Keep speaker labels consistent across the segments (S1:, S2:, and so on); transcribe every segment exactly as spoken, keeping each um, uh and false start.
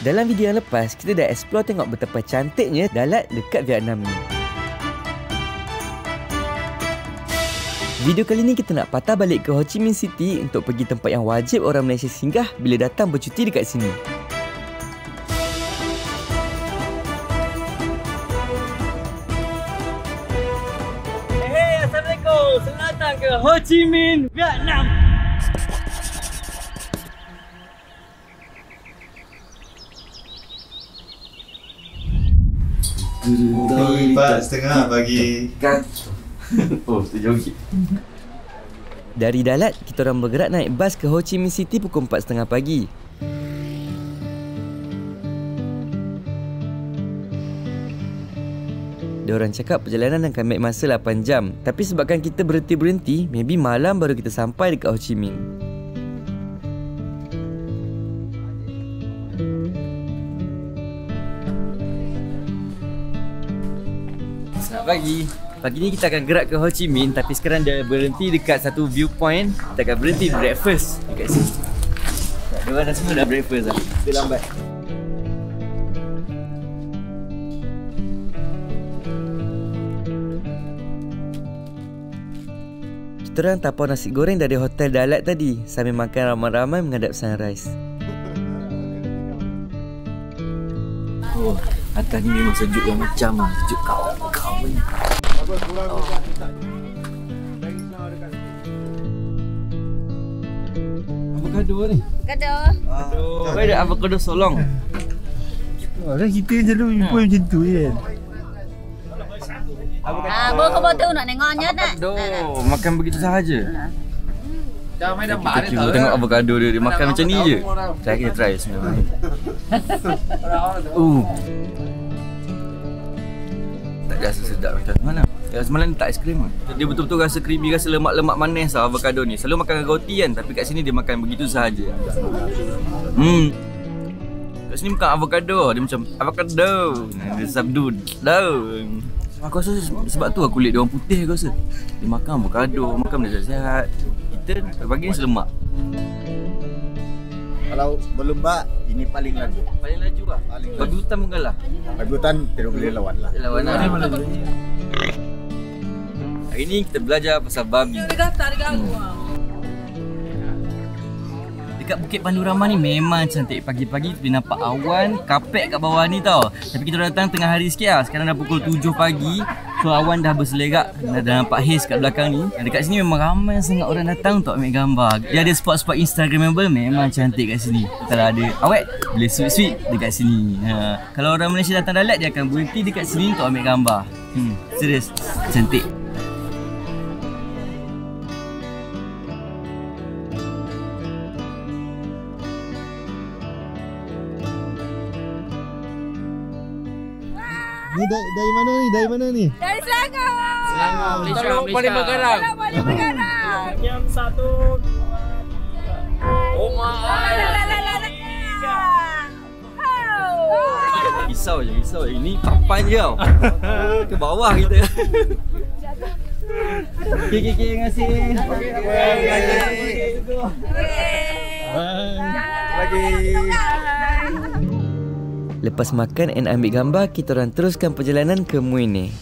S1: Dalam video yang lepas, kita dah explore tengok betapa cantiknya Dalat dekat Vietnam ni. Video kali ni kita nak patah balik ke Ho Chi Minh City untuk pergi tempat yang wajib orang Malaysia singgah bila datang bercuti dekat sini.
S2: Hey, Assalamualaikum. Selamat datang ke Ho Chi Minh, Vietnam.
S3: Empat setengah pagi.
S1: Oh, terjoget. Dari Dalat, kita orang bergerak naik bas ke Ho Chi Minh City pukul empat setengah pagi. Diorang cakap perjalanan akan ambil masa lapan jam. Tapi sebabkan kita berhenti-berhenti, maybe malam baru kita sampai dekat Ho Chi Minh. Selamat pagi. Pagi ni kita akan gerak ke Ho Chi Minh, tapi sekarang dia berhenti dekat satu viewpoint. Kita akan berhenti breakfast dekat sini. Diorang dah semua dah breakfast dah. Kita lambat. Kita orang tapau nasi goreng dari Hotel Dalat tadi sambil makan ramai-ramai menghadap sunrise. Oh, atas ni memang sejuk yang macam lah. Sejuk kau-kau ni. Oh. Avocado ni.
S4: Avocado.
S1: Aduh, apa ada avocado solong?
S3: Oh, kan kita selalu jumpa
S1: ha.
S3: macam tu kan.
S4: Ah, bawa kau bawa tu nak tengoknya tak?
S1: Avocado, makan begitu sahaja. Dah main dah bar ni tahu. Tengok avocado dia, dia makan macam ni je. Saya kita try sebenarnya. Uh. Tak rasa sedap macam mana? Ya, semalam tak aiskrim kan? Dia betul-betul rasa creamy, rasa lemak-lemak manis lah avocado ni. Selalu makan roti kan, tapi kat sini dia makan begitu sahaja. Hmm. Kat sini makan avocado, dia macam avocado. Dia sabdu. Daun. Aku rasa sebab tu lah kulit dia orang putih aku rasa. Dia makan avocado, makan benda sihat. Kita pagi ni selemak.
S3: Kalau berlembak, ini paling laju.
S1: Paling laju lah. Babi hutan pun kalah.
S3: Babi hutan tidak boleh lawan lah.
S1: Lawan lah. Hari ni kita belajar pasal babi. Hmm. Dekat Bukit Pandu Ramah ni memang cantik. Pagi-pagi boleh nampak awan kapek kat bawah ni tau. Tapi kita datang tengah hari sikit lah. Sekarang dah pukul tujuh pagi. So awan dah berselerak. Dah nampak haze kat belakang ni. Dan dekat sini memang ramai sangat orang datang untuk ambil gambar. Dia ada spot-spot instagramable memang cantik kat sini. Kalau ada awet boleh sweet-sweet dekat sini. Ha. Kalau orang Malaysia datang Dalat, dia akan berhenti dekat sini untuk ambil gambar. Hmm, serius cantik.
S3: Ni dari, dari mana ni? Dari mana ni?
S4: Dari Selangor.
S2: Selangor, Malaysia, Malaysia. Paling bergarang.
S4: Paling bergarang.
S2: Yang satu. Oh my.
S1: Risau je, risau je. Ini papan je tau. Ke bawah kita. Okay, okay, okay. Terima kasih. Terima kasih.
S3: Pagi.
S1: Lepas makan and ambil gambar, kita orang teruskan perjalanan ke Mui Ne.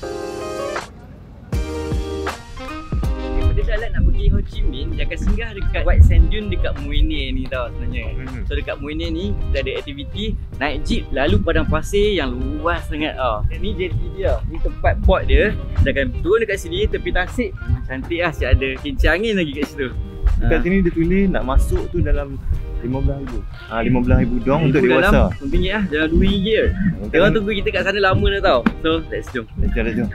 S1: Daripada Dalat nak pergi Ho Chi Minh, dia akan singgah dekat White Sand Dune dekat Mui Ne ni tau sebenarnya. So dekat Mui Ne ni, kita ada aktiviti naik jeep lalu padang pasir yang luas sangat tau. Ni jetty dia, ni tempat port dia. Dia akan turun dekat sini, tepi tasik. Cantik lah, siap ada kincir angin lagi kat situ.
S3: Dekat sini dia tulis nak masuk tu dalam lima belas ribu. Ha, lima belas ribu dong untuk dewasa.
S1: Ringgit lah, dalam dua ringgit je. Kita orang tunggu kita kat sana lama dah tau. So, let's jom.
S3: Let's jom, let's jom.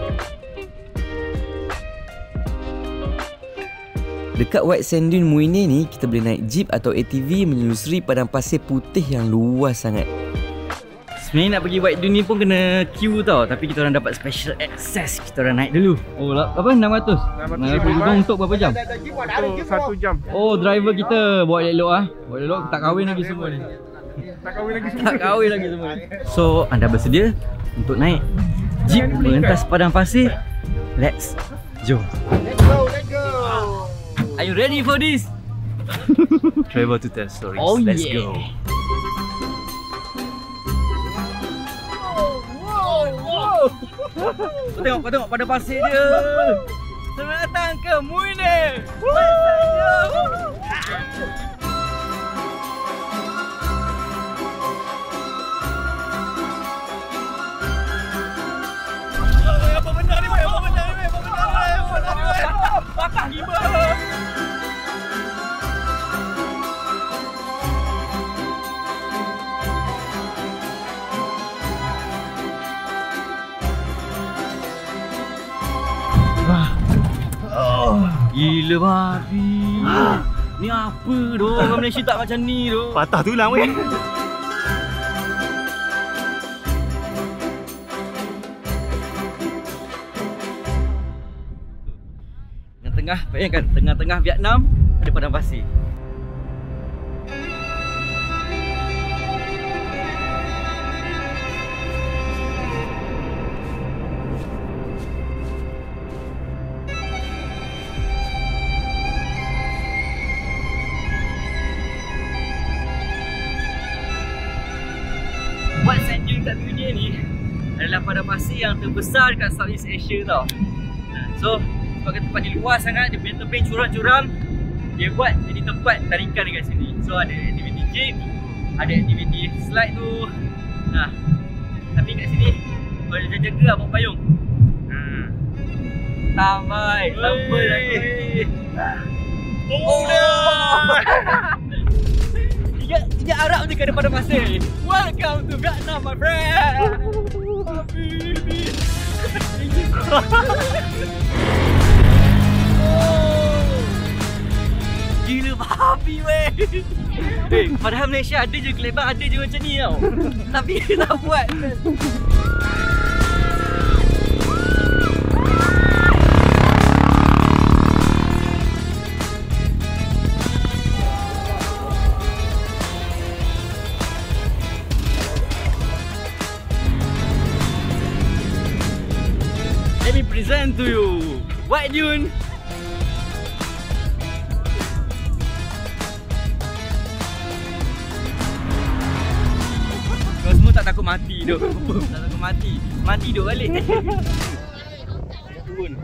S1: Dekat White Sand Dune Mui Ne ni, kita boleh naik jeep atau A T V menyelusuri padang pasir putih yang luas sangat. Sebenarnya nak pergi White Dune ni pun kena queue tau. Tapi kita orang dapat special access. Kita orang naik dulu. Oh, apa? enam ratus? enam ratus ribu untuk berapa jam?
S5: Untuk satu jam.
S1: Oh, driver kita bawa elok ah. Bawa elok, tak kahwin lagi semua ni.
S5: Tak kahwin lagi semua.
S1: Tak kahwin lagi semua ni. So, anda bersedia untuk naik jeep melintas padang pasir? Let's jom.
S5: Let's go, let's go.
S1: Are you ready for this?
S3: Travel to tell stories.
S1: Oh,
S3: let's
S1: yeah.
S3: go.
S1: Kau tengok, kau tengok pada pasir dia. Selamat datang ke Muine. Apa benda ni, weh? Apa benda ni, weh? Apa benda ni, weh? Apa benda ni, weh? Patah gila. Oh, gila babi. Ni apa doh? Orang Malaysia tak macam ni doh.
S3: Patah tulang weh.
S1: Tengah-tengah, bayangkan tengah-tengah Vietnam ada padang pasir. Wat Sand Dune kat dunia ni adalah padang pasir yang terbesar dekat Southeast Asia tau. So, sebab tempat dia luas sangat, dia punya tebing curam-curam, dia buat jadi tempat tarikan dekat sini. So, ada aktiviti jeep, ada aktiviti slide tu. Nah, tapi kat sini kau ada jaga lah bawa payung. Hmm. Tamai, sampai lagi. Oh, Tiga, tiga Arab ni kena pada pasir. Welcome to Vietnam, my friend. Habibi. Oh. Gila babi weh. Hey, padahal Malaysia ada je kelebak, ada je macam ni tau. Tapi tak buat. Let me present to you White Dune. Kau semua tak takut mati duk. Tak takut mati. Mati duk balik. Turun.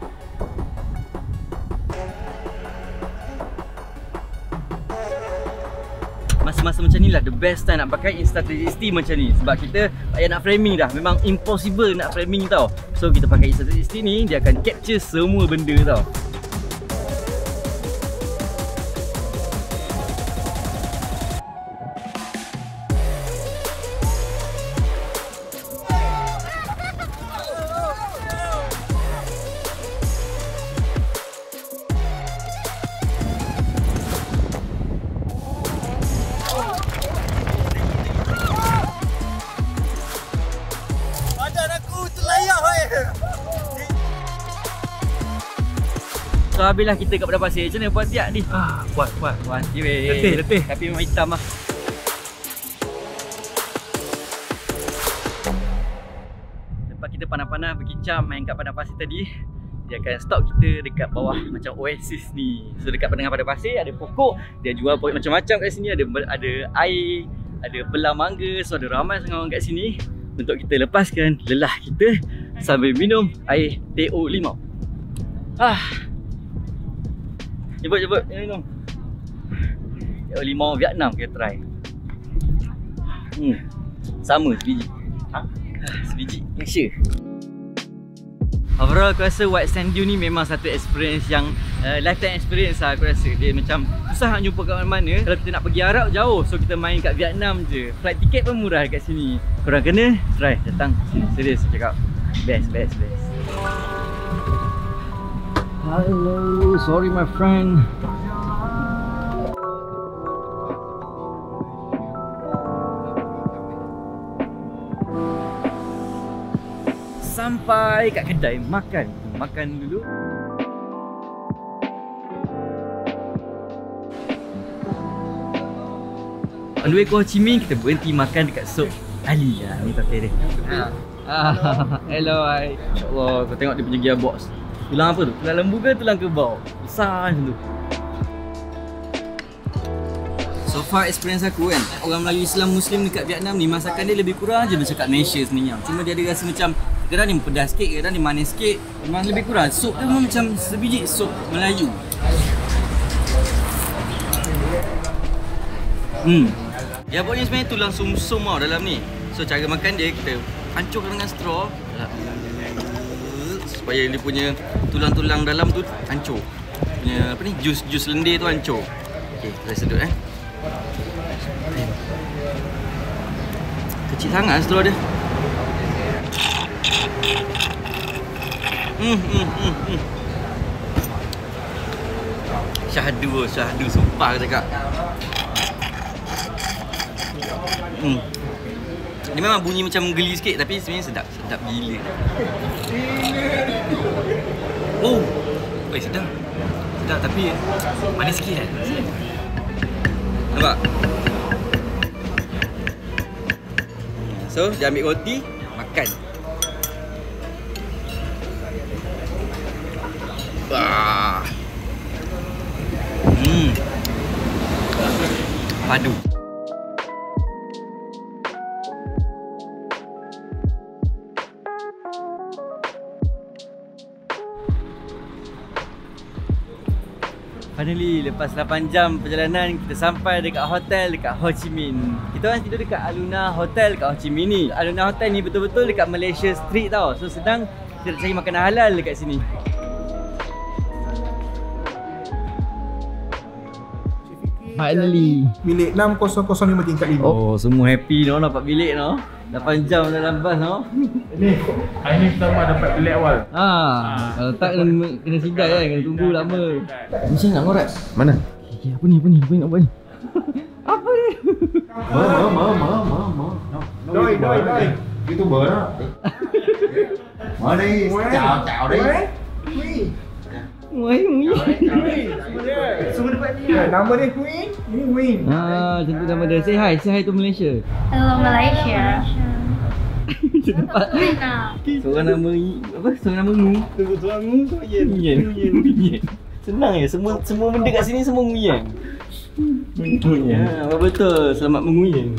S1: Masa-masa macam ni lah the best time nak pakai Insta tiga sixty macam ni. Sebab kita payah nak framing dah. Memang impossible nak framing tau. So kita pakai Insta tiga sixty ni, dia akan capture semua benda tau. So habislah kita kat padang pasir. Macam mana puas siap ni?
S3: Ah, puas, puas.
S1: Puas je weh.
S3: Letih, letih.
S1: Tapi memang hitam lah. Lepas kita panas-panas berkincam main kat padang pasir tadi, dia akan stop kita dekat bawah macam oasis ni. So dekat tengah padang pasir ada pokok, dia jual pokok macam-macam kat sini. Ada ada air, ada pelang mangga. So ada ramai sangat orang kat sini untuk kita lepaskan lelah kita sambil minum air T O limau. Ah. Jemput, jemput, minum. T O limau Vietnam kita try. Hmm. Sama sebiji. Ha? Sebiji Malaysia. Overall aku rasa White Sand Dune ni memang satu experience yang uh, lifetime experience lah aku rasa. Dia macam susah nak jumpa kat mana-mana. Kalau kita nak pergi Arab jauh, so kita main kat Vietnam je. Flight tiket pun murah dekat sini. Korang kena try datang sini. Serius aku cakap. Best, best, best. Hello, sorry my friend. Sampai kat kedai makan. Makan dulu. On the way ke Ho Chi Minh, kita berhenti makan dekat Sop Ali. Ha, ni tatai dia. Ah, hello, hai. InsyaAllah, kau tengok dia punya gearbox. Tulang apa tu? Tulang lembu ke tulang kerbau? Besar macam tu. So far experience aku kan, orang Melayu Islam Muslim dekat Vietnam ni, masakan dia lebih kurang je macam kat Malaysia sebenarnya. Cuma dia ada rasa macam Kadang ni pedas sikit, kadang ni manis sikit. Memang lebih kurang. Sup tu memang macam sebiji sup Melayu. Hmm. Dia buat ni sebenarnya tulang sumsum tau dalam ni. So cara makan dia kita hancurkan dengan straw supaya dia punya tulang-tulang dalam tu hancur. Punya apa ni, jus-jus lendir tu hancur. Okey, kita sedut eh. Kecil sangat straw dia. Hmm hmm hmm hmm. Syahdu, syahdu sumpah aku cakap. Hmm. Dia memang bunyi macam geli sikit tapi sebenarnya sedap, sedap gila. Oh. Oi, sedap. Sedap tapi manis sikit kan. Nampak? So, dia ambil roti, makan. Wah. Hmm. Padu. Finally, lepas lapan jam perjalanan, kita sampai dekat hotel dekat Ho Chi Minh. Kita orang tidur dekat Aluna Hotel dekat Ho Chi Minh ni. Aluna Hotel ni betul-betul dekat Malaysia Street tau. So sedang kita nak cari makanan halal dekat sini. Finally.
S5: Bilik enam kosong lima tingkat lima.
S1: Oh, semua happy no dapat bilik no. lapan jam dalam bas no.
S5: Ini hari ni pertama dapat bilik awal.
S1: Ha, kalau tak kena, kena sidai kan, kena tunggu lama. Macam nak ngorat?
S5: Mana?
S1: Okay, apa ni? Apa ni? Apa ni nak buat ni? Apa ni?
S5: Ma ma ma ma ma ma. Doi doi doi. YouTuber đó. Mở đi, chào chào đi.
S1: Wei, wei.
S5: Semua dapat dia. Nama dia Queen. Ini Win.
S1: Ha, macam tu nama dia. Say hi, say hi to Malaysia.
S4: Hello Malaysia.
S1: Seorang nama apa? Seorang nama Ngu.
S5: Seorang Ngu tu Yen.
S1: Yen. Yen. Senang je, semua semua benda kat sini semua Nguyen. Ya, betul. Selamat menguyen.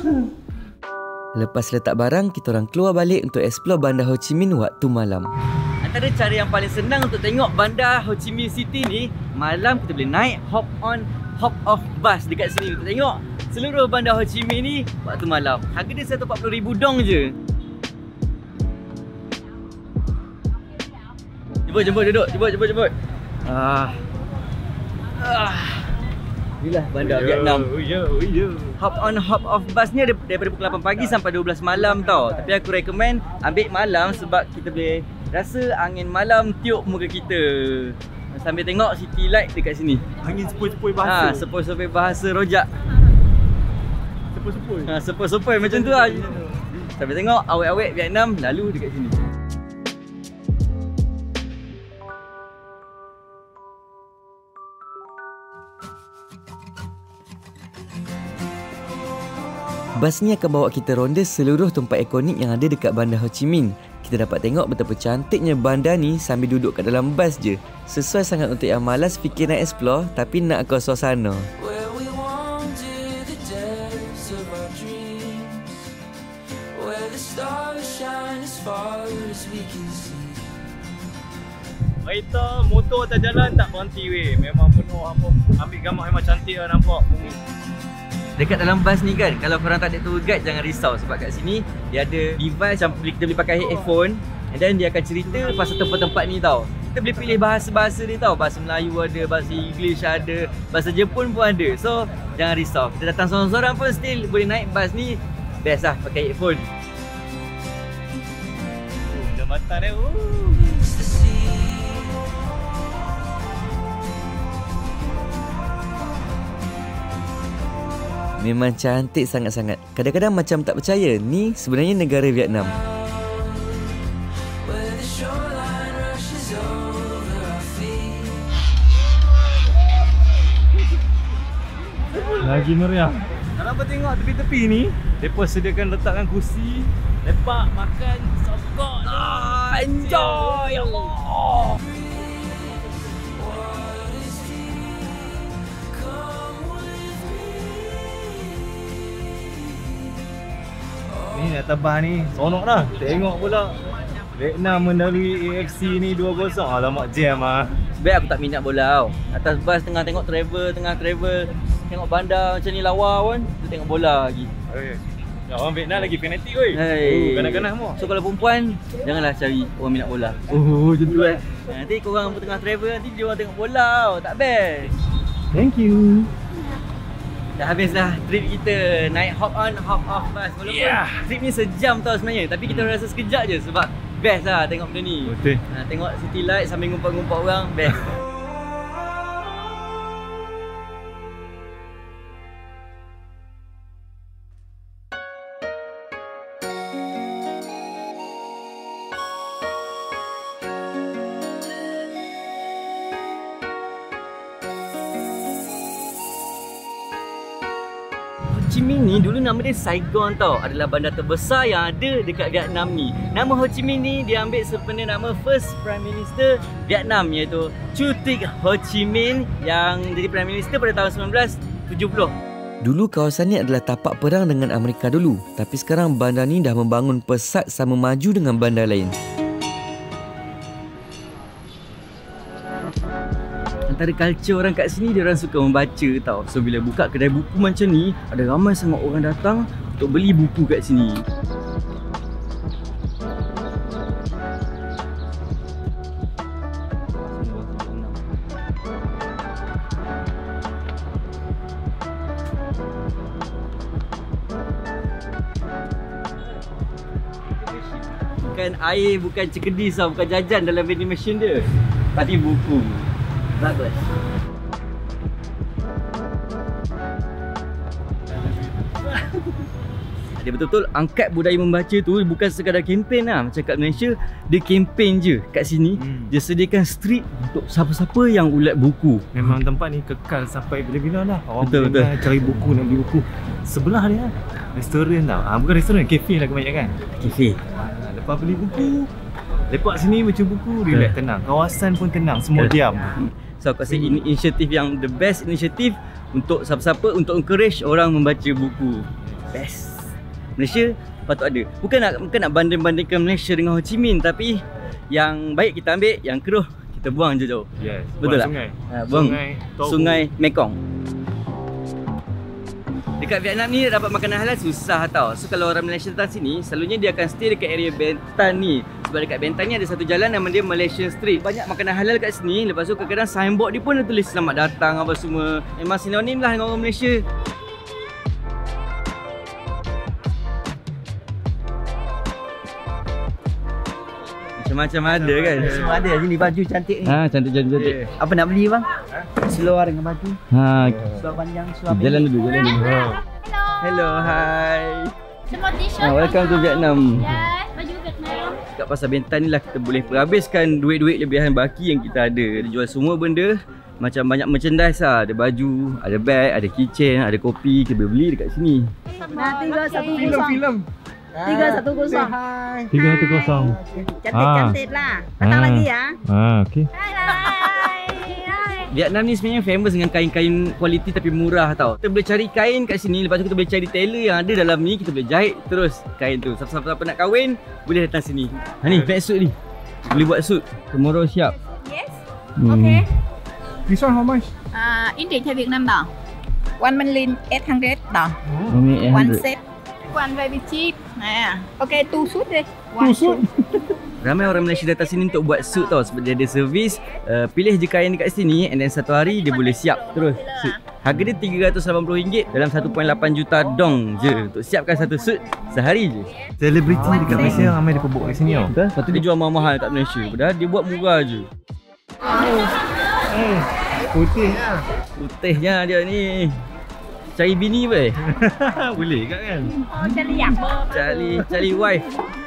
S6: Lepas letak barang, kita orang keluar balik untuk explore bandar Ho Chi Minh waktu malam.
S1: Antara cara yang paling senang untuk tengok bandar Ho Chi Minh City ni, malam kita boleh naik hop on, hop off bus dekat sini untuk tengok seluruh bandar Ho Chi Minh ni waktu malam. Harga dia seratus empat puluh ribu dong je. Jemput, jemput, duduk. Jemput, jemput, jemput. Ah. Ah. Inilah bandar
S5: yo,
S1: Vietnam.
S5: Yo, yo.
S1: Hop on hop off bus ni ada daripada pukul lapan pagi sampai dua belas malam tau. Tapi aku recommend ambil malam sebab kita boleh rasa angin malam tiup muka kita sambil tengok city light dekat sini.
S5: Angin sepoi-sepoi
S1: Ha,
S5: bahasa.
S1: sepoi-sepoi bahasa rojak.
S5: Sepoi-sepoi.
S1: Ha, sepoi-sepoi macam tu lah. Sambil tengok awet-awet Vietnam lalu dekat sini.
S6: Bas ni akan bawa kita ronda seluruh tempat ikonik yang ada dekat bandar Ho Chi Minh. Kita dapat tengok betapa cantiknya bandar ni sambil duduk kat dalam bas je. Sesuai sangat untuk yang malas fikir nak explore tapi nak kau suasana.
S2: Kereta, motor atas jalan tak berhenti weh. Memang penuh apa. Ambil gambar memang cantik lah nampak.
S1: Dekat dalam bas ni kan, kalau korang tak ada tour guide jangan risau sebab kat sini dia ada device yang kita boleh pakai headphone and then dia akan cerita pasal tempat-tempat ni tau. Kita boleh pilih bahasa-bahasa dia tau. Bahasa Melayu ada, bahasa English ada, bahasa Jepun pun ada. So jangan risau. Kita datang seorang-seorang pun still boleh naik bas ni. Best lah pakai headphone.
S2: Oh, jambatan dia. Oh.
S6: Memang cantik sangat-sangat. Kadang-kadang macam tak percaya, ni sebenarnya negara Vietnam.
S2: Lagi meriah. Kalau apa tengok tepi-tepi ni, mereka sediakan letakkan kursi, lepak, makan, sokok. Ah, enjoy Allah. Ni atas bas ni, sonok dah. Tengok pula
S3: Vietnam melalui A F C ni dua kosong. Alamak jam ah.
S1: Sebab aku tak minat bola tau. Atas bas tengah tengok travel, tengah travel tengok bandar macam ni lawa pun, tu tengok bola lagi.
S3: Okay. Ya, orang Vietnam lagi fanatik weh.
S1: Hey.
S3: Kanak-kanak semua.
S1: So kalau perempuan, janganlah cari orang minat bola. Oh, macam tu kan. Nanti korang pun tengah travel, nanti dia orang tengok bola tau. Tak best.
S3: Thank you.
S1: Dah habis dah trip kita. Naik hop on, hop off bus. Walaupun yeah. trip ni sejam tau sebenarnya. Tapi kita rasa sekejap je sebab best lah tengok benda ni.
S3: Betul.
S1: Ha, tengok city light sambil ngumpat-ngumpat orang, best. Ho Chi Minh ni dulu nama dia Saigon tau. Adalah bandar terbesar yang ada dekat Vietnam ni. Nama Ho Chi Minh ni dia ambil sebenarnya nama First Prime Minister Vietnam, iaitu Chu Tik Ho Chi Minh yang jadi Prime Minister pada tahun sembilan belas tujuh puluh.
S6: Dulu kawasan ni adalah tapak perang dengan Amerika dulu. Tapi sekarang bandar ni dah membangun pesat sama maju dengan bandar lain.
S1: Antara culture orang kat sini, dia orang suka membaca tau. So bila buka kedai buku macam ni, ada ramai sangat orang datang untuk beli buku kat sini. Bukan air, bukan cekedis tau, bukan jajan dalam vending machine dia, tapi buku. Bagus. Dia betul-betul angkat budaya membaca tu, bukan sekadar kempen lah. Macam kat Malaysia, dia kempen je kat sini. hmm. Dia sediakan street untuk siapa-siapa yang ulat buku.
S3: Memang tempat ni kekal sampai bila-bila lah. Orang
S1: betul, betul.
S3: cari buku, nak beli buku. Sebelah dia restoran tau. Ah, bukan restoran, kafe lah kebanyakan.
S1: Kafe.
S3: Ah, lepas beli buku, lepak sini baca buku, relax, tenang. Kawasan pun tenang, semua diam.
S1: So aku rasa ini inisiatif yang the best inisiatif untuk siapa-siapa, untuk encourage orang membaca buku. Best. Malaysia patut ada. Bukan nak bukan nak banding-bandingkan Malaysia dengan Ho Chi Minh, tapi yang baik kita ambil, yang keruh kita buang je jauh.
S3: Yes.
S1: Betul tak?
S3: Sungai.
S1: Ha, buang
S3: sungai,
S1: sungai Mekong. Dekat Vietnam ni dapat makanan halal susah tau. So kalau orang Malaysia datang sini, selalunya dia akan stay dekat area Bentan ni. Sebab dekat Bentan ni ada satu jalan nama dia Malaysian Street. Banyak makanan halal kat sini. Lepas tu kadang-kadang signboard dia pun ada tulis selamat datang apa semua. Memang sinonim lah dengan orang Malaysia. Macam-macam ada kan.
S7: Semua ada sini, baju cantik ni.
S1: Ha, cantik-cantik.
S7: Yeah. Apa nak beli bang? Ha? Seluar dengan baju.
S1: Ha,
S7: seluar panjang, seluar
S1: jalan dulu, jalan dulu.
S4: Hello.
S1: Hello, hi.
S4: Semua t-shirt.
S1: Ha, welcome to Vietnam.
S4: Yes, baju Vietnam.
S1: Kat pasar Bentan ni lah kita boleh habiskan duit-duit lebihan baki yang kita ada. Dia jual semua benda. Macam banyak merchandise lah. Ada baju, ada bag, ada keychain, ada kopi. Kita boleh beli dekat sini.
S7: Nah, tiga satu
S5: Film, film.
S7: Tiga satu kosong.
S3: Tiga satu kosong.
S7: Cantik-cantik lah. Datang
S3: Ah.
S7: lagi ya.
S3: Ah, okey.
S4: Hai, hai. Hai.
S1: Vietnam ni sebenarnya famous dengan kain-kain kualiti tapi murah tau. Kita boleh cari kain kat sini, lepas tu kita boleh cari tailor yang ada dalam ni, kita boleh jahit terus kain tu. Siapa-siapa nak kahwin, boleh datang sini. Ha ni, pack suit ni. Boleh buat suit. Tomorrow siap.
S4: Yes.
S1: Hmm.
S4: Okay.
S5: This one how much?
S8: À, in tiền theo Việt Nam đồng. One million eight hundred đồng.
S1: Only
S8: One
S1: eight hundred.
S8: set. One very cheap. Nè. Ok, two suit đi.
S5: Two suit.
S1: Ramai orang Malaysia datang sini untuk buat suit tau. Sebab dia ada servis. uh, Pilih je kain dekat sini, and then satu hari dia boleh siap terus suit. Harga dia tiga ratus lapan puluh ringgit dalam satu perpuluhan lapan juta dong je untuk siapkan satu suit sehari je.
S3: Selebriti dekat Malaysia ramai dia bawa kat sini tau.
S1: Betul? Lepas tu dia jual mahal-mahal kat Malaysia. Padahal dia buat murah je.
S3: Eh, putih lah.
S1: Putihnya dia ni. Cari bini weh.
S3: Boleh kat kan?
S8: Ờ, cho đi dặm bơ.
S1: Cari cari wife.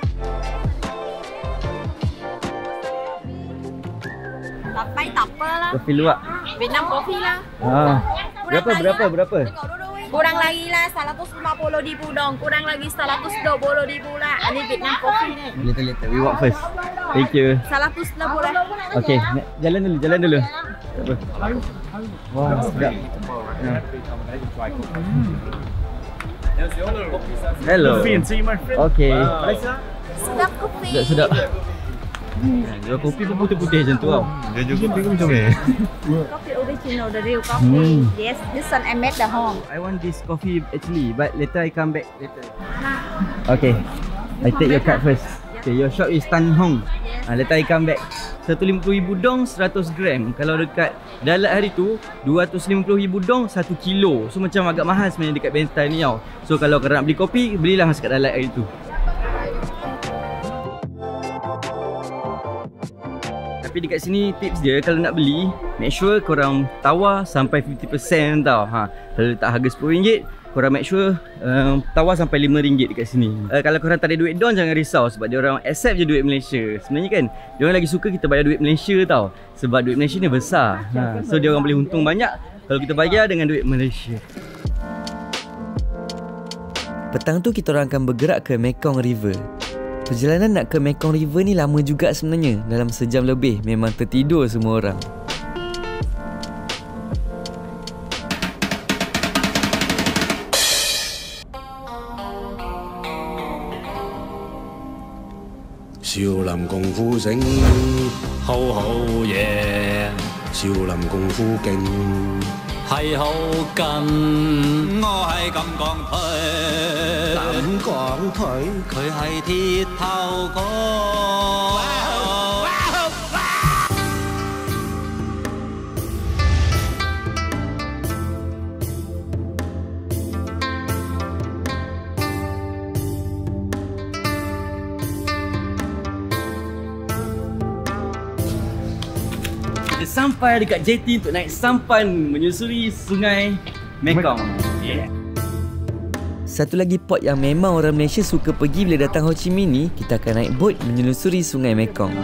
S8: Tập bay tập bơ lah.
S1: Kopi luwak.
S8: Việt Nam coffee lah.
S1: Ha. Berapa berapa berapa?
S8: Kurang lagi lah seratus lima puluh ribu dong. Kurang lagi seratus dua puluh ribu lah. Ini Vietnam coffee ni.
S1: Later later. We walk first. Thank you.
S8: seratus enam puluh.
S1: Okay, jalan dulu, jalan dulu. Tak apa. Wah, sedap. Ha. Hello.
S3: Fancy my friend.
S1: Okay.
S8: Sedap kopi.
S1: Sedap sedap. Jual kopi pun putih-putih macam tu tau.
S3: Dia jual kopi ke macam ni?
S7: Coffee original, the real coffee. Yes, this one I made the home.
S1: I want this coffee actually, but later I come back later. Okay, I take your card first. Okay, your shop is Tan Hong. Ah, later I come back. seratus lima puluh ribu dong seratus gram. Kalau dekat Dalat hari tu dua ratus lima puluh ribu dong satu kilo. So macam agak mahal sebenarnya dekat Bentan ni tau. So kalau korang nak beli kopi, belilah dekat Dalat hari tu. Tapi dekat sini tips dia, kalau nak beli, make sure korang tawar sampai lima puluh peratus tau. Ha, kalau letak harga sepuluh ringgit, korang make sure um, tawar sampai lima ringgit dekat sini. Uh, kalau korang tak ada duit don, jangan risau sebab dia orang accept je duit Malaysia. Sebenarnya kan, dia orang lagi suka kita bayar duit Malaysia tau. Sebab duit Malaysia ni besar. Ha, so dia orang boleh untung banyak kalau kita bayar dengan duit Malaysia.
S6: Petang tu kita orang akan bergerak ke Mekong River. Perjalanan nak ke Mekong River ni lama juga sebenarnya. Dalam sejam lebih, memang tertidur semua orang.
S9: 少林功夫醒，好好嘢。少林功夫勁，係好勁。我係咁講腿，咁講腿，佢係鐵頭哥。
S1: Sampai dekat jeti untuk naik sampan menyusuri sungai Mekong. Yeah.
S6: Satu lagi pot yang memang orang Malaysia suka pergi bila datang Ho Chi Minh ni, kita akan naik bot menyelusuri sungai Mekong.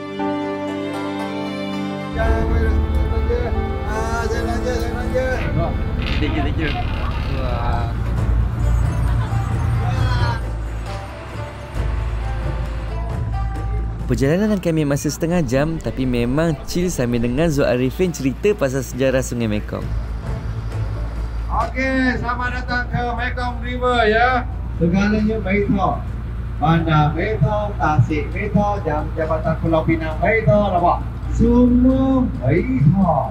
S1: Thank you, thank you. Wah.
S6: Perjalanan akan ambil masa setengah jam, tapi memang chill sambil dengar Zul Arifin cerita pasal sejarah Sungai Mekong.
S5: Okey, selamat datang ke Mekong River ya. Segalanya baik tau. Bandar baik tau, Tasik baik tau, Jabatan Pulau Pinang baik tau, nampak? Semua baik tau.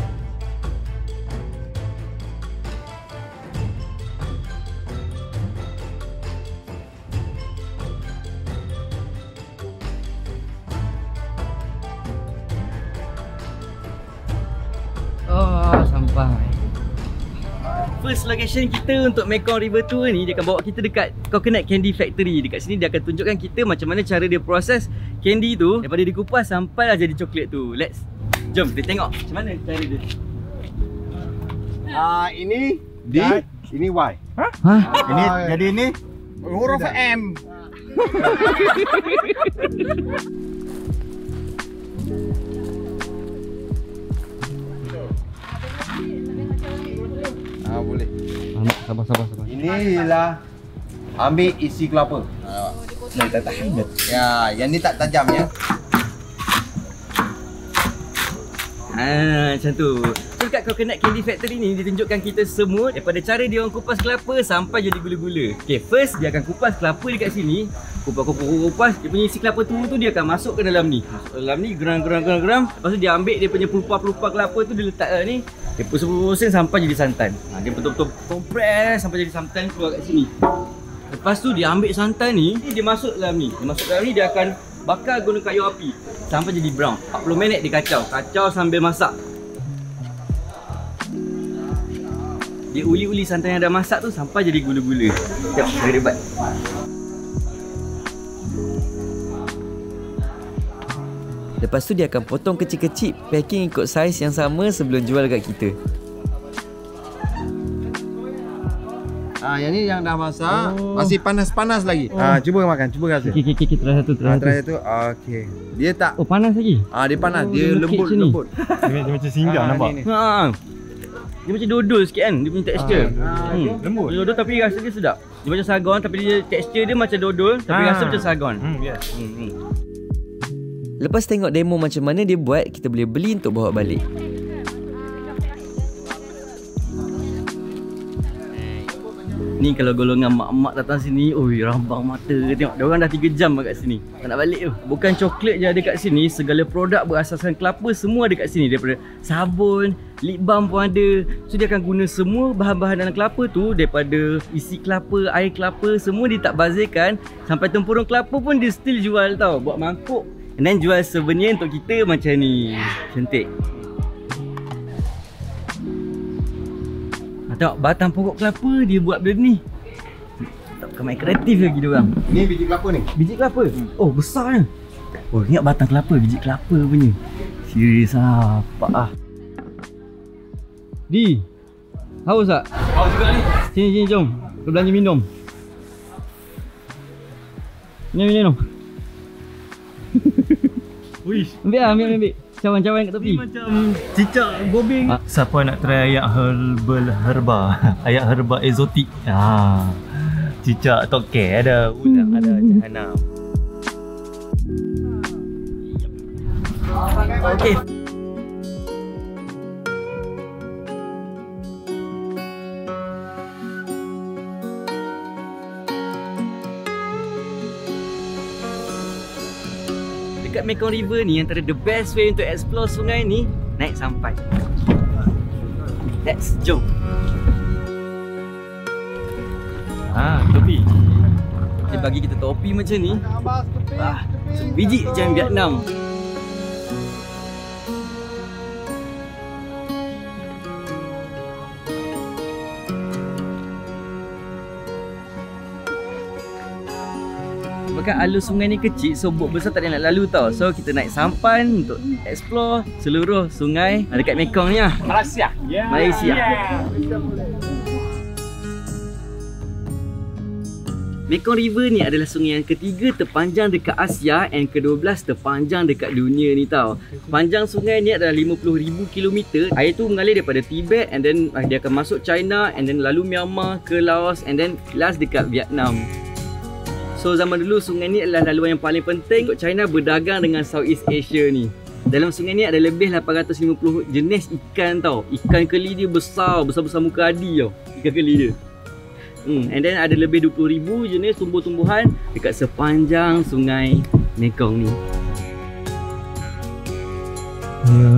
S1: Oh, sampai. First location kita untuk Mekong River Tour ni, dia akan bawa kita dekat Coconut Candy Factory. Dekat sini dia akan tunjukkan kita macam mana cara dia proses candy tu daripada dikupas sampailah jadi coklat tu. Let's jom kita tengok macam mana cara dia.
S5: Ah, uh, ini D, ini Y.
S1: Ha? Ha?
S5: Ini jadi ini huruf M. Ah, boleh.
S1: Sabar sabar sabar.
S5: Inilah ambil isi kelapa. Nah, tak tahan. Ya, yang ni tak tajam ya.
S1: Ah, macam tu. So dekat Coconut Candy Factory ni ditunjukkan kita semua daripada cara dia orang kupas kelapa sampai jadi gula-gula. Okay, first dia akan kupas kelapa dekat sini. Kupas-kupas-kupas, dia punya isi kelapa tu tu dia akan masuk ke dalam ni. Masuk ke dalam ni, geram-geram-geram. Lepas tu dia ambil dia punya pelupa-pelupa kelapa tu, dia letak kat ni. Dia pusing-pusing sampai jadi santan. Ha, dia betul-betul kompres sampai jadi santan keluar kat sini. Lepas tu dia ambil santan ni, dia masuk dalam ni. Dia masuk dalam ni, dia akan bakar guna kayu api sampai jadi brown. empat puluh minit dia kacau. Kacau sambil masak. Dia uli-uli santan yang dah masak tu sampai jadi gula-gula. Sekejap, saya rebat.
S6: Lepas tu dia akan potong kecil-kecil, packing ikut saiz yang sama sebelum jual kat kita.
S5: Ah, yang ni yang dah masak, oh. Masih panas-panas lagi. Oh. Ah, cuba makan, cuba rasa.
S1: Okey, okey, okey, try satu, try
S5: ah,
S1: satu.
S5: Try satu. Okey. Dia tak.
S1: Oh, panas lagi.
S5: Ah, dia panas.
S1: Oh,
S5: dia lembut-lembut.
S3: Dia, dia macam singgah ah, nampak. Ni, ni.
S1: Ha. Dia macam dodol sikit kan, dia punya tekstur.
S5: Ah,
S1: hmm.
S5: lembut.
S1: Dia dodol tapi rasa dia sedap. Dia macam sagon tapi dia tekstur dia macam dodol tapi ah. rasa macam sagon.
S3: Hmm, yes.
S1: Hmm. hmm.
S6: Lepas tengok demo macam mana dia buat, kita boleh beli untuk bawa balik.
S1: Ni kalau golongan mak-mak datang sini, oi rambang mata. Tengok, diorang dah tiga jam kat sini. Tak nak balik tu. Bukan coklat je ada kat sini, segala produk berasaskan kelapa semua ada kat sini. Daripada sabun, lip balm pun ada. So dia akan guna semua bahan-bahan dalam kelapa tu, daripada isi kelapa, air kelapa, semua dia tak bazirkan. Sampai tempurung kelapa pun dia still jual tau. Buat mangkuk. And then jual souvenir untuk kita macam ni. Cantik. Tengok batang pokok kelapa dia buat benda ni. Tak main kreatif lagi dia orang.
S5: Ni biji kelapa ni.
S1: Biji kelapa? Hmm. Oh besar ni. Oh ingat batang kelapa, biji kelapa punya. Serius ah, pak ah. Di. Haus tak?
S2: Haus juga ni.
S1: Sini sini jom. Kita belanja minum. Ni minum. Wish. Ambil ah, ambil ambil. Cawan-cawan kat tepi.
S2: Ni macam cicak gobing. Ha? Siapa nak try ayak herbal herba? Ayak herba eksotik. Ha. Cicak toke ada, ulang ada, jahanam.
S1: Okey. Dekat Mekong River ni, antara the best way untuk explore sungai ni, naik sampan. Let's jump.
S2: Ha, topi.
S1: Dia bagi kita topi macam ni. Ah, sebiji macam Vietnam. Sebabkan alur sungai ni kecil, so bot besar tak ada nak lalu tau. So kita naik sampan untuk explore seluruh sungai dekat Mekong ni lah.
S2: Malaysia.
S1: Yeah. Malaysia. Yeah. Mekong River ni adalah sungai yang ketiga terpanjang dekat Asia and kedua belas terpanjang dekat dunia ni tau. Panjang sungai ni adalah lima puluh ribu kilometer. Air tu mengalir daripada Tibet and then uh, dia akan masuk China and then lalu Myanmar ke Laos and then last dekat Vietnam. So zaman dulu sungai ni adalah laluan yang paling penting untuk China berdagang dengan Southeast Asia ni. Dalam sungai ni ada lebih lapan ratus lima puluh jenis ikan tau. Ikan keli dia besar, besar-besar muka adi tau. Ikan keli dia. Hmm, and then ada lebih dua puluh ribu jenis tumbuh-tumbuhan dekat sepanjang sungai Mekong ni.
S2: Yeah.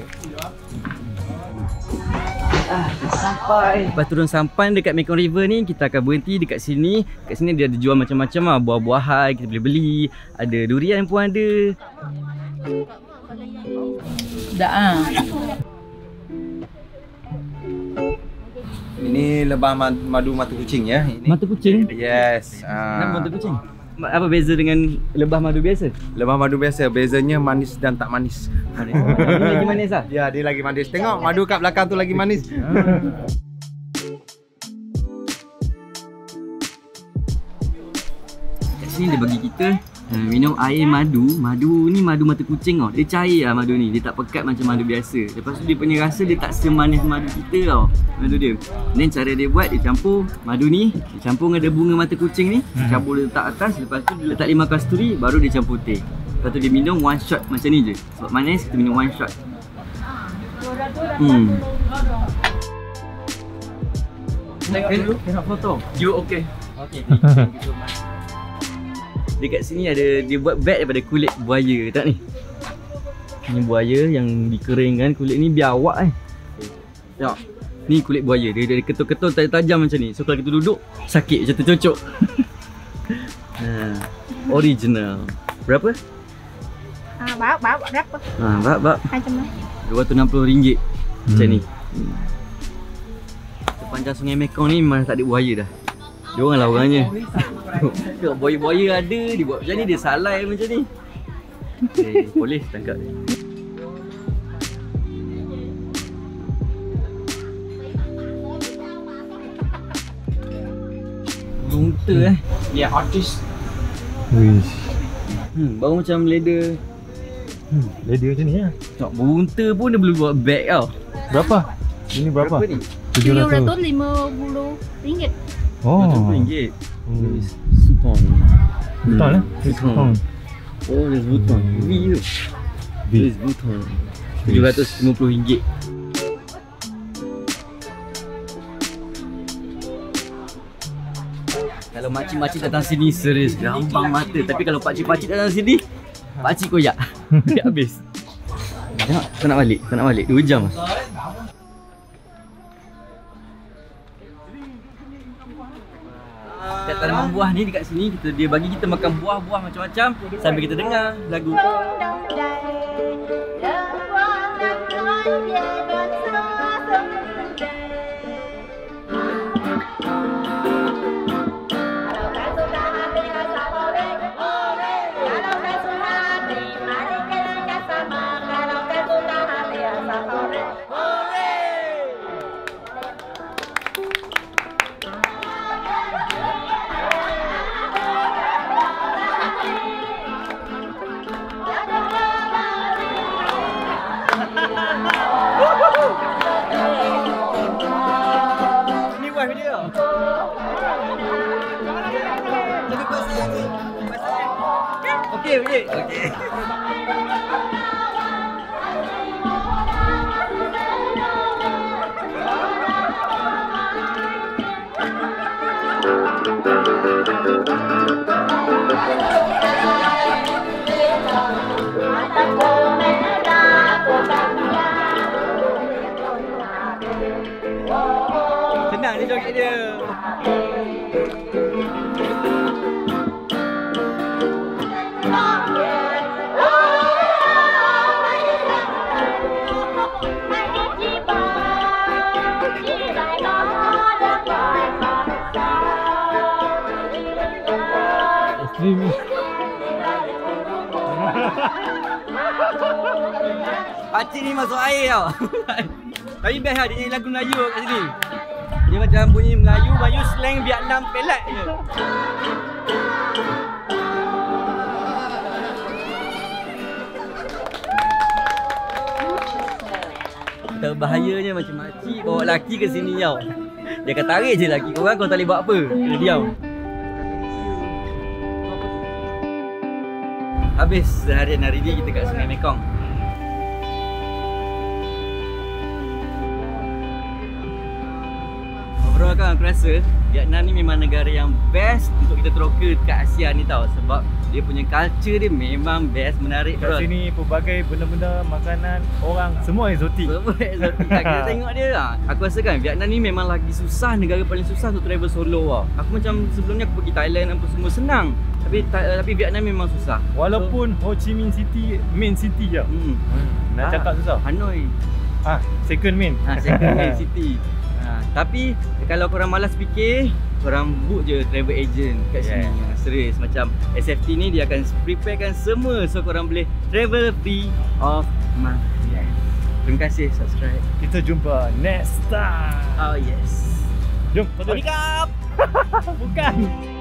S1: Ah, sampai. Lepas turun sampan dekat Mekong River ni, kita akan berhenti dekat sini. Dekat sini dia ada jual macam-macam lah, buah-buahan kita boleh beli. Ada durian pun ada.
S7: Dah ah.
S5: Ini lebah madu mata kucing ya. Ini.
S1: Mata kucing?
S5: Yes.
S1: Kenapa mata kucing? Apa beza dengan lebah madu biasa?
S5: Lebah madu biasa, bezanya manis dan tak manis.
S1: Manis. Ini lagi manis lah?
S5: Ya, dia lagi manis. Tengok madu kat belakang tu lagi manis.
S1: Kat sini dia bagi kita uh, minum air madu. Madu ni madu mata kucing tau. Dia cair lah madu ni. Dia tak pekat macam madu biasa. Lepas tu dia punya rasa dia tak semanis madu kita tau. Madu dia. Dan cara dia buat, dia campur madu ni, dia campur dengan ada bunga mata kucing ni, hmm. campur dia letak atas, lepas tu dia letak lima kasturi, baru dia campur teh. Lepas tu dia minum one shot macam ni je. Sebab manis kita minum one shot. Hmm. Tengok dulu, tengok foto. You okay? Okay, thank you so much. Dekat sini ada, dia buat bag daripada kulit buaya, tak ni? Ni buaya yang dikeringkan, kulit ni biar awak eh. Tengok. Ni kulit buaya, dia dari ketul-ketul tajam macam ni. So kalau kita duduk, sakit macam tercocok. Ha, original. Berapa?
S7: Ah, bawa bawa berapa?
S1: Ha, bab bab.
S7: Macam mana?
S1: dua ratus enam puluh ringgit. Hmm. Macam ni. Hmm. Sepanjang sungai Mekong ni memang tak ada buaya dah. Dia orang lah orangnya. Tengok buaya-buaya ada, dia buat macam ni, dia salai macam ni. Eh, polis tangkap dia. Bunta eh.
S2: Dia artis. Wish.
S1: Hmm, bau macam leather.
S2: Hmm, leather macam ni lah.
S1: Tengok bunta pun dia boleh buat bag tau.
S2: Berapa? Ini berapa?
S1: Berapa ni?
S2: tujuh ratus
S4: lima puluh ringgit.
S2: Oh.
S1: tujuh puluh ringgit.
S2: Hmm.
S1: Sutong.
S2: Betul eh?
S1: Sutong. Oh, dia butong. V tu. Dia butong. tujuh ratus lima puluh ringgit. Kalau makcik-makcik datang sini serius gambang mata. Tapi kalau pakcik-pakcik datang sini, pakcik koyak. Dia habis. Tengok, tak nak balik, tak nak balik. dua jam. Kat tanaman buah ni dekat sini kita dia bagi kita makan buah-buah macam-macam sambil kita dengar lagu. Ni buat video. Okey, okey. Okey. Senang ni joget dia. Pakcik ni masuk air tau. Tapi best lah dia nyanyi lagu Melayu kat sini. Dia macam bunyi Melayu, Melayu slang Vietnam pelat je. Terbahayanya macam makcik bawa laki ke sini tau. Dia akan tarik je laki korang, korang tak boleh buat apa. Kena diam. Habis seharian hari ni kita kat Sungai Mekong. Overall kan aku rasa Vietnam ni memang negara yang best untuk kita teroka dekat Asia ni tau. Sebab dia punya culture dia memang best, menarik.
S2: Kat sini pelbagai benda-benda makanan orang semua eksotik.
S1: Semua eksotik. Kita tengok dia lah. Aku rasa kan Vietnam ni memang lagi susah, negara paling susah untuk travel solo tau. Aku macam sebelum ni aku pergi Thailand apa semua senang. Tapi tapi Vietnam memang susah.
S2: Walaupun so, Ho Chi Minh City main city je. Hmm. Hmm. Nak ah, cakap susah.
S1: Hanoi.
S2: Ah, second main.
S1: Ah, second main city. Ha, tapi kalau korang malas fikir, korang book je travel agent kat sini. Yeah. Serius macam S F T ni dia akan preparekan semua so korang boleh travel free of month. Yeah. Terima kasih subscribe.
S2: Kita jumpa next time.
S1: Oh yes.
S2: Jom.
S1: Wake up.
S2: Bukan.